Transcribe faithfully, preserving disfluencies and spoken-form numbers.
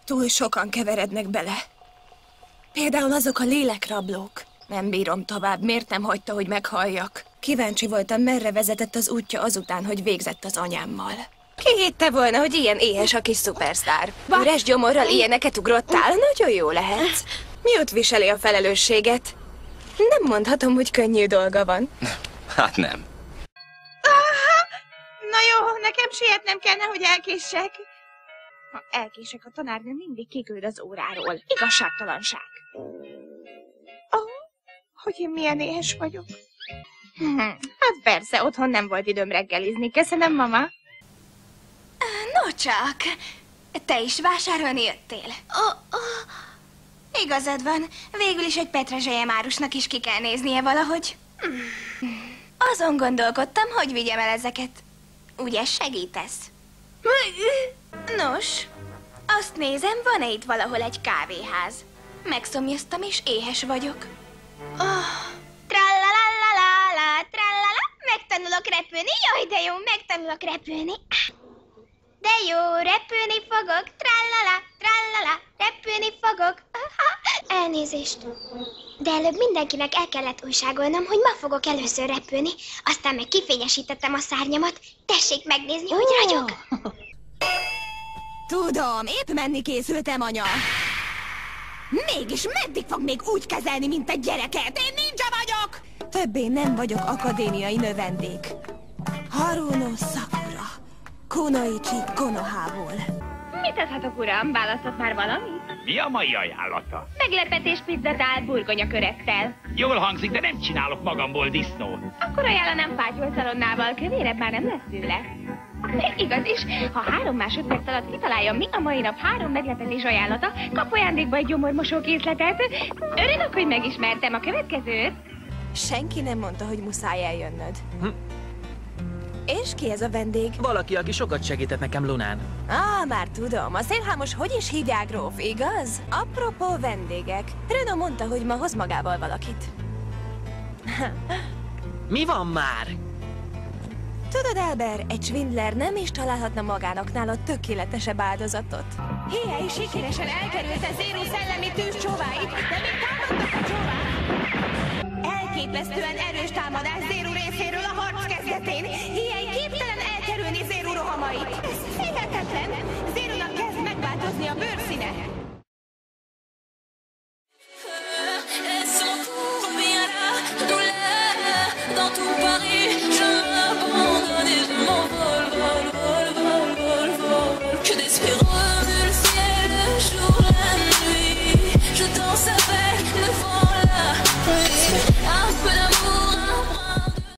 Túl sokan keverednek bele. Például azok a lélekrablók. Nem bírom tovább, miért nem hagyta, hogy meghalljak? Kíváncsi voltam, merre vezetett az útja azután, hogy végzett az anyámmal. Ki hitte volna, hogy ilyen éhes a kis szupersztár? Üres gyomorral ilyeneket ugrottál? Nagyon jó lehetsz. Mióta viseli a felelősséget? Nem mondhatom, hogy könnyű dolga van. Hát nem. Aha! Na jó, nekem sietnem kellene, hogy elkéssek. Ha elkések, a tanárnő mindig kiküld az óráról. Igazságtalanság. Oh, hogy én milyen éhes vagyok. Hm, hát persze, otthon nem volt időm reggelizni. Köszönöm, mama. No csak, te is vásárolni jöttél. Oh, oh. Igazad van, végül is egy petrezselyem árusnak is ki kell néznie valahogy. Azon gondolkodtam, hogy vigyem el ezeket. Ugye segítesz? Nos, azt nézem, van-e itt valahol egy kávéház? Megszomjaztam és éhes vagyok. Oh. Trallalalala, trallala, megtanulok repülni, jaj de jó, megtanulok repülni. De jó, repülni fogok, trallala, trallala, repülni fogok. Aha. Elnézést. De előbb mindenkinek el kellett újságolnom, hogy ma fogok először repülni, aztán meg kifényesítettem a szárnyamat. Tessék megnézni, hogy ragyog. Tudom, épp menni készültem, anya. Mégis meddig fog még úgy kezelni, mint egy gyereket? Én ninja vagyok! Többé nem vagyok akadémiai növendék. Haruno Sakura, Kunoichi Konohából. Mit adhatok, uram? Választott már valamit? Mi a mai ajánlata? Meglepetés pizzatál burgonyakörettel. Jól hangzik, de nem csinálok magamból disznót. Akkor ajánlanám fátyolszalonnával, kövérebb már nem lesz tőle. Igaz is, ha három másodperc alatt kitalálja, mi a mai nap három meglepetés ajánlata, kap ajándékba egy gyomormosókészletet. Örülök, hogy megismertem a következőt. Senki nem mondta, hogy muszáj eljönnöd. Hm. És ki ez a vendég? Valaki, aki sokat segített nekem Lunán. Á, már tudom. A szélhámos hogy is hívják, gróf, igaz? Apropó vendégek. Renaud mondta, hogy ma hoz magával valakit. Mi van már? Tudod, Albert, egy svindler nem is találhatna magának nála tökéletesebb áldozatot. Hiei sikeresen elkerülte Zero szellemi tűz csóváit, de még támadnak a csóvák. Elképesztően erős támadás Zero részéről a harc kezdetén. Hiei képtelen elkerülni Zero rohamait. Ez hihetetlen. Zeronak kezd megváltozni a bőrszíne. Dans tout Paris